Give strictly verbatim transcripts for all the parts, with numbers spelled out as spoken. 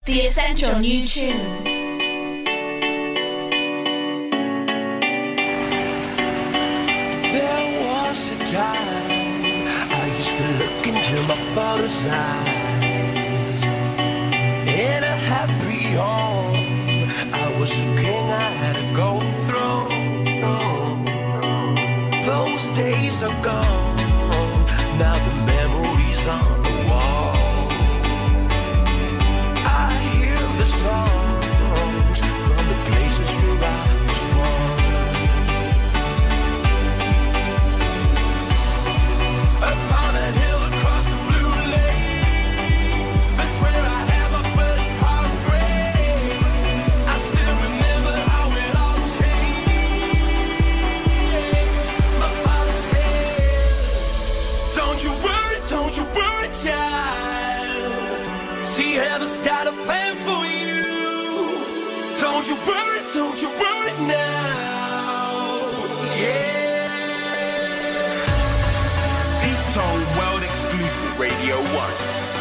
The Essential New Tune. There was a time I used to look into my father's eyes. In a happy home, I was a king, I had a golden throne. Those days are gone, now the memories on the wall. I hear the songs from the places where I was born. Upon a hill across the blue lake, that's where I had my first heartbreak. I still remember how it all changed. My father said, don't you worry, don't you worry, child. See, heaven's got a plan for you. Don't you worry, don't you worry now. Yeah. Tone World Exclusive Radio one.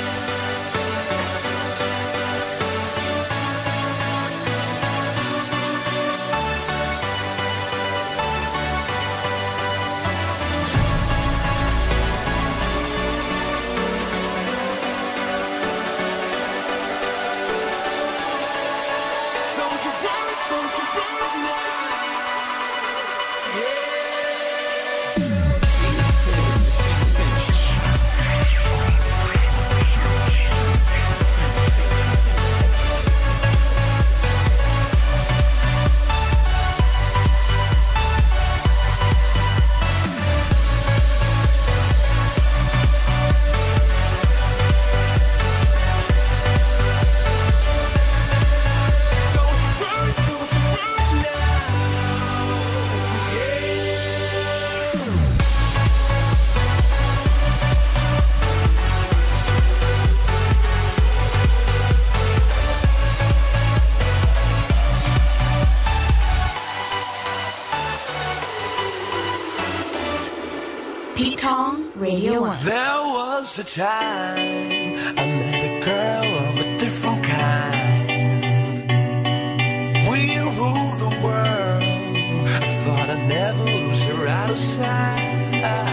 There was a time I met a girl of a different kind. We ruled the world. I thought I'd never lose her out of sight.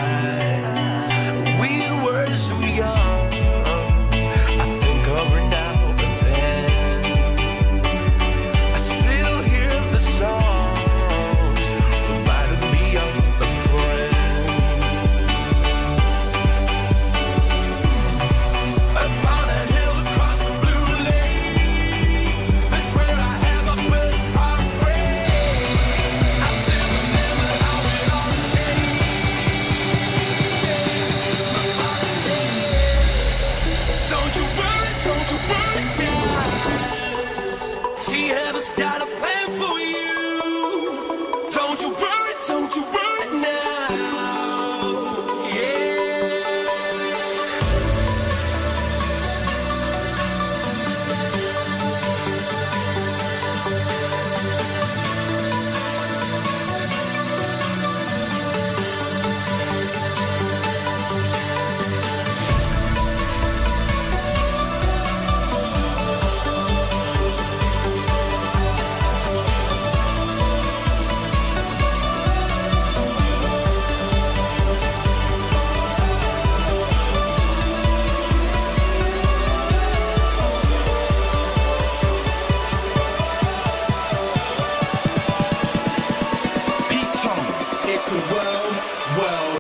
We were so young. I think of her now and then. I still hear the songs reminding me of a friend. Got a plan for you. Don't you worry, don't you worry now. Yeah. It's a world, world.